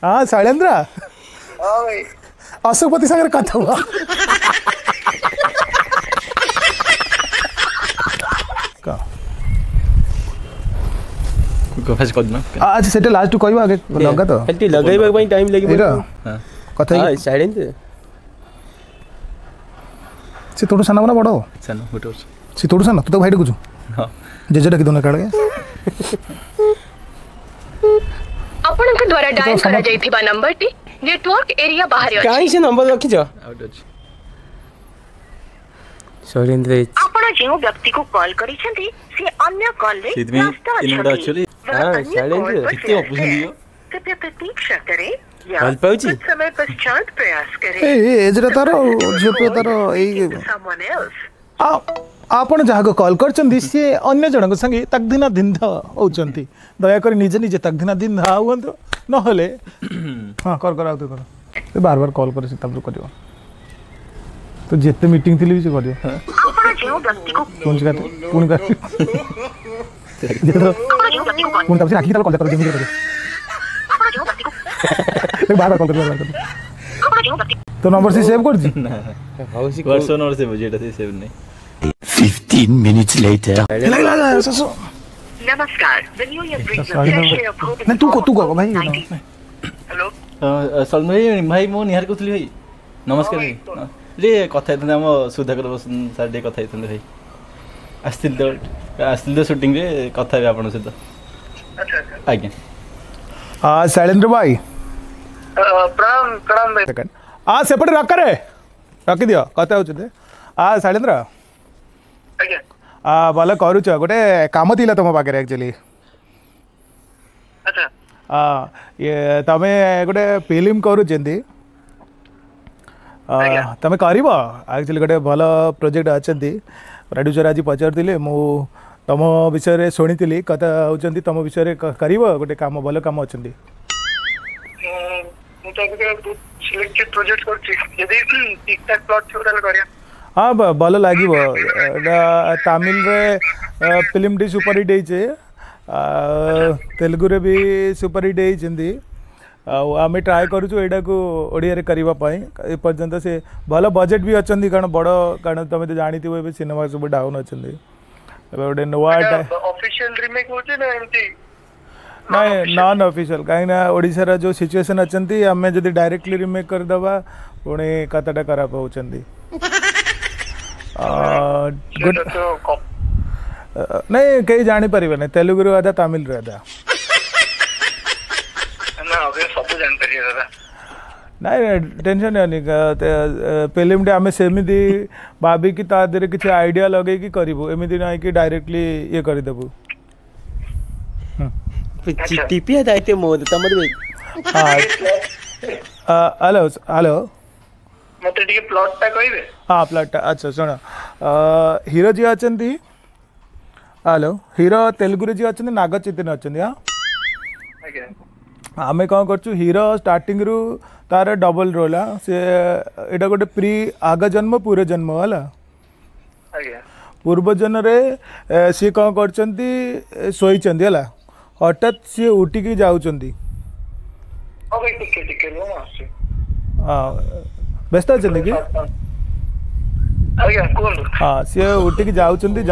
हाँ शैलेंद्र हाँ भाई अशोकपति सागर कथा हुआ कफास कर ना आज सेटे लास्ट कहबो आगे लगा तो खाली लगाइबा पई टाइम लागि हां कथा हां शैलेंद्र से तोड़ साना बना बड़ो सानो फोटो से तोड़ साना तू तो भाई डकुछु हां जेजेटा कि दोना काढे आपनक द्वारा डायल करा जाइथिबा नंबर टी नेटवर्क एरिया बाहर अछि काई से नंबर रखि छ आउट अछि शैलेंद्र आपण जेउ व्यक्ति को कॉल करी छथि से अन्य कॉल रे सिद्धि इन एक्चुअली हां शैलेंद्र कितने ऑप्शन दियो कृपया प्रतीक्षा करें कॉल पाउची कुछ समय पश्चात प्रयास करें ए एजरा तारो झोपे तारो एई someone else आपण जहाँ कॉल कर सी अन्य जनक संगे तकदिना दिन होती दयाकोरी निजे निजे तकदिना दिन हुआ ना हाँ कर आउ कर बार बार कॉल कर तो जिते मीटिंग थी भी कर बार बार कॉल कर तो नंबर से सेव कर नंबर सेव नहीं 15 minutes later. नमस्कार नहीं तू को भाई हेलो सलन भाई भाई मो निहार कहली भाई नमस्कार भाई रे कथा हम सुधाकर बसन सारे कथा भाई आसतील तो शूटिंग रे कथा है आपन सहित अच्छा आज्ञा हाँ शैलेंद्र भाई प्रणाम प्रणाम भाई हाँ सेपटे रखी दियो कथा हो हाँ शैलेंद्र भल करुच गोटे काम थिला तुम पाखे एक्चुअली ये तमे गोटे फिल्म करुचेंदी तमे करिवो एक्चुअली गोटे भल प्रोजेक्ट अच्छी प्रोड्यूसर आज पचार मु तुम विषय शुणी कथा होती तुम विषय कर गोटे काम भल काम अच्छा हाँ भल लगे तमिल रे फिल्म टी सुपर हिट होइछे तेलुगु रे भी सुपर हिट होइछंदी आम ट्राए करूँ यहाँ को ओडिया रे करबा पई ए पर्यंत से भल बजेट भी अच्छी कारण बड़ कारण तुम तो जानी थो सिनेमा सब डाउन अच्छा गोटे नुआ ऑफिशियल रीमेक होचे ना एमती नहीं नॉन ऑफिशियल कहीं ओडिशा जो सिचुएशन अच्छी आम जब डायरेक्टली रिमेक करदे पुणी कथाटा खराब होती नहीं कहीं जानी पारे नहीं तेलुगु अदा तमिल अदा नहीं टेंशन नहीं फिल्म आम सेमती भाविक तादे किसी आइडिया लगे कि करूँ एमती ना कि डायरेक्टली ये करदेबू टीपी दायित्व मोद तमद हेलो हेलो मते टिके प्लॉट टा कहबे हाँ प्लॉट अच्छा सुन हीरो जी अच्छा हेलो हीरो तेलुगु जी अच्छा नाग चैतन्य अच्छा हाँ आम कौन कर हीरो स्टार्टिंग रु तार डबल रोल से एटा गोटे प्री आग जन्म पूर्व जन्म है पूर्व जन्म रे सी कौन कर शोचंदी है हठात सी उठिकी जाऊँगी हाँ व्यस्त अच्छा कि हाँ सी उठिकी जाऊँगी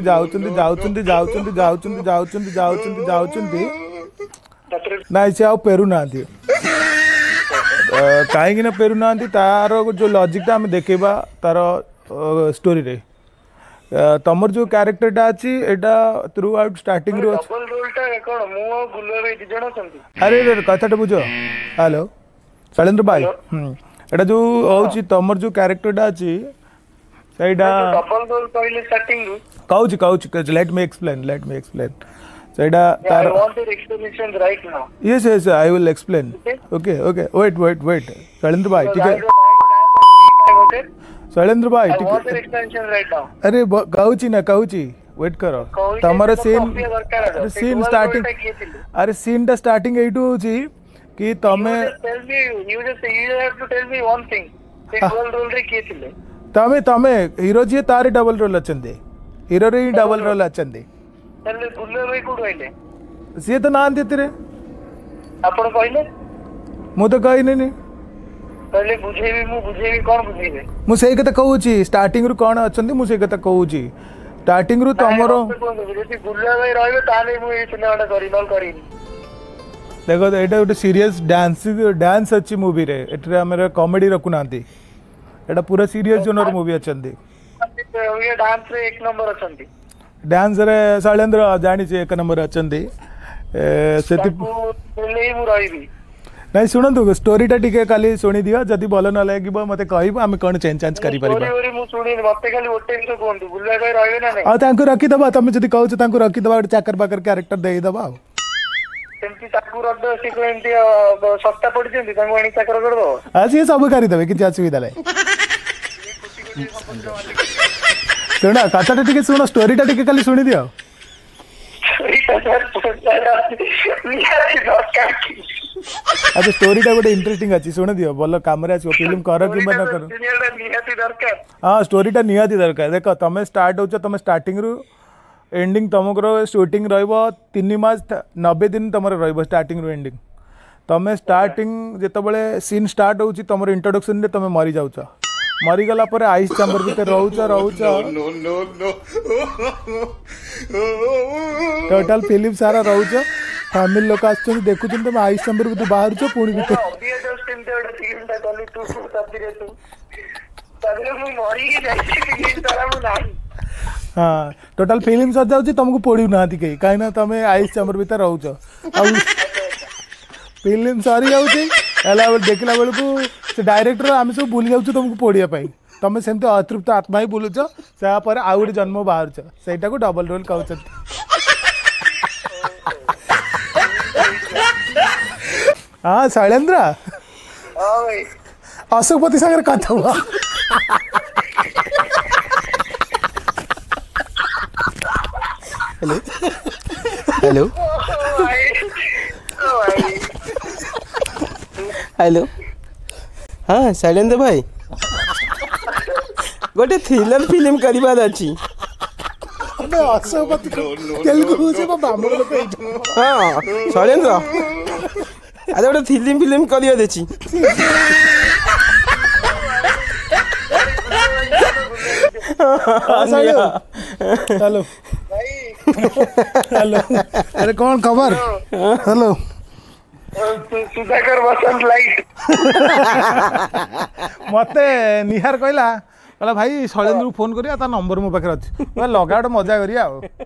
ना सी पेरु ना कहीं ना पेरु ना तार जो लॉजिक आम देखा तार स्टोरी रे तमर जो कैरेक्टरटा अच्छी एटा थ्रू आउट स्टार्टिंग रो डबल रोलटा कोन मु और गुल्लो रे दी जण छथि अरे कथाटा बुझ हेलो शैलेंद्र भाई एटा जो होची तमर जो कैरेक्टरटा अच्छी सेटा डबल रोल पहिले स्टार्टिंग रो काउच लेट मी एक्सप्लेन सेटा तार I want your explanation right now yes I will explain okay wait Shailendra भाई ठीक है शैलेंद्र भाई अरे कहूची वेट करो तमर सीन स्टार्टिंग अरे सीन टा स्टार्टिंग एटू होची कि तमे तमे हीरो जी तार डबल रोल अच्छे हीरो रे डबल रोल अच्छे सी तो ना रे आपण कहले ମୁଁ ତ କହିନି କହିଲେ ବୁଝେଇବି ମୁଁ ବୁଝେଇବି କଣ ବୁଝେଇବେ ମୁଁ ସେଇ କଥା କହୁଛି ଷ୍ଟାର୍ଟିଂ ରୁ କଣ ଅଛନ୍ତି ମୁଁ ସେଇ କଥା କହୁଛି ଷ୍ଟାର୍ଟିଂ ରୁ ତମର ଯଦି ଗୁଲୁଆ ଭାଇ ରହିବେ ତାହେଲେ ମୁଁ ଏଇ ସିନେମାଟା କରି ନହେଲେ କରିନି ଦେଖ ଏଇଟା ଗୋଟେ ସିରିୟସ୍ ଡ୍ୟାନ୍ସ ଅଛି ମୁଭିରେ ଏଠାରେ ଆମର କମେଡି ରଖୁନାହାନ୍ତି ଏଇଟା ପୁରା ସିରିୟସ୍ ଜୋନର ମୁଭି ଅଛନ୍ତି ଇଏ ଡାନ୍ସରେ 1 ନମ୍ବର ଅଛନ୍ତି ଡ୍ୟାନ୍ସରେ ଶୈଳେନ୍ଦ୍ର ଜାଣିଛି 1 ନମ୍ବର ଅଛନ୍ତି ସେଠି ତାକୁ ମୁଁ ରହିବି ନାଇଁ ଶୁଣନ୍ତୁ ଷ୍ଟୋରୀଟା ଟିକେ କାଲି ଶୁଣି ଦିଅ ଯଦି ଭଲ ନ ଲାଗିବ ମତେ କହିବ ଆମେ କ'ଣ ଚେଞ୍ଜ କରିପାରିବା ମୁଁ ଶୁଣିନି ମତେ ଖାଲି ଗୋଟେ ଜିନିଷ କୁହନ୍ତୁ ଗୁଲୁଆ ଭାଇ ରହିବେ ନା ନାଇଁ ଆଉ ତାଙ୍କୁ ରଖିଦେବା ତମେ ଯଦି କହୁଛ ତାଙ୍କୁ ରଖିଦେବା ଗୋଟେ ଚାକର ବାକର କ୍ୟାରେକ୍ଟର ଦେଇଦେବା ଆଉ ସେମିତି ତାକୁ ରଖିଦେବ ସେ କଣ ଏମିତି ଶସ୍ତା ପଡିଛନ୍ତି ତାଙ୍କୁ ଆଣି ଚାକର କରିଦବ ସିଏ ସବୁ କରିଦେବେ କିଛି ଅସୁବିଧା ନାହିଁ ଶୁଣ କଥାଟା ଟିକେ ଶୁଣ ଷ୍ଟୋରୀଟା ଟିକେ ଖାଲି ଶୁଣିଦିଅ ଆଚ୍ଛା ଷ୍ଟୋରୀଟା ଗୋଟେ ଇଣ୍ଟରେଷ୍ଟିଂ ଅଛି ଶୁଣି ଦିଅ ଭଲ କାମରେ ଆସିବ ଫିଲ୍ମ କର କିମ୍ବା ନ କର ହଁ ଷ୍ଟୋରୀଟା ନିହାତି ଦରକାର ଦେଖ ତମେ ଷ୍ଟାର୍ଟ ହେଉଛ ତମେ ଷ୍ଟାର୍ଟିଂରୁ एंडिंग तुमको शूटिंग रीन मास 90 दिन तुम स्टार्टिंग रू एंडिंग तुम्हें स्टार्टिंग जितेबाला सीन स्टार्ट हो तुम इंट्रोडक्शन रे तुम मरी जाऊच मरीगला आइस चैम्बर भीतर रोच टोटाल फिल्म सारा रोच फैमिली लोक आस देखुं तुम आइस चैम्बर भीतर बाहर पुणी भीतर हाँ टोटाल फिल्म सर जाऊँ तुमको पड़ू ना कहीं कहीं तुम आइस चैम्बर भीतर रोच फिल्म सरी जाऊँगी देखला बेलू से डायरेक्टर आम सब भूली जाऊँ तुमको पढ़ाई तुम सेमती अतृप्त आत्मा ही बुलुच से आउ गोटे जन्म बाहर से डबल रोल कहते हाँ शैलेन्द्र अशोकपति सागर कथा हुआ हेलो हेलो हेलो हाँ शैलेन्द्र भाई गोटे थ्रिलर फिल्म करबार अछि अशोकपति तेलुगु से ब्राह्मण लोक हाँ शैलेन्द्र अरे गोटे फिल्म करबार अछि हेलो हेलो अरे कौन खबर हेलो सुधाकर बसंत लाइट मते निहार कहला भाई शैलेन्द्र को फोन करिया नंबर मो पाखे अच्छी लगा गोटे मजा करिया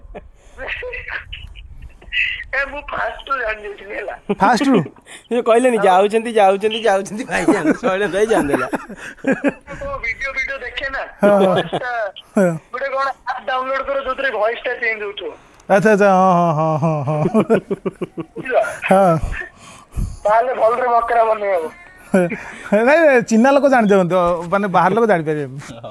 फास्ट रू कहले जाऊँ भाई शैलेन्द्र भाई जान देला वीडियो देखे ना गोटे कोन ऐप डाउनलोड करो जोतरे वॉइस टा चेंज होतो अच्छा अच्छा हाँ हाँ हाँ हाँ हाँ ताले भल रे बकरा बनेबो नहीं चिन्ना लोक जान जावंतो माने बाहर लोक जानि पारे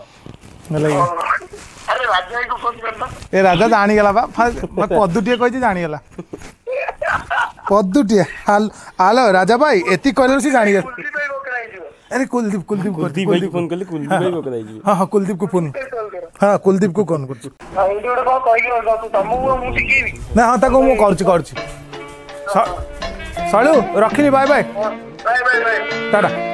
अरे राजा को फोन करना ए राजा जानी गला बा पद्दुटिए कहि जानी गला पद्दुटिए हालो राजा भाई एति कहले से जानी गला अरे कुलदीप भाई फोन करले कुलदीप भाई बकरा जी हां हां कुलदीप को फोन हां कुलदीप को फोन करछु हां एडी ओडे को कहि गयो तू तमु मु सिकेबी ना हां ताको मु करछु सालू रखिनी बाय बाय बाय टाटा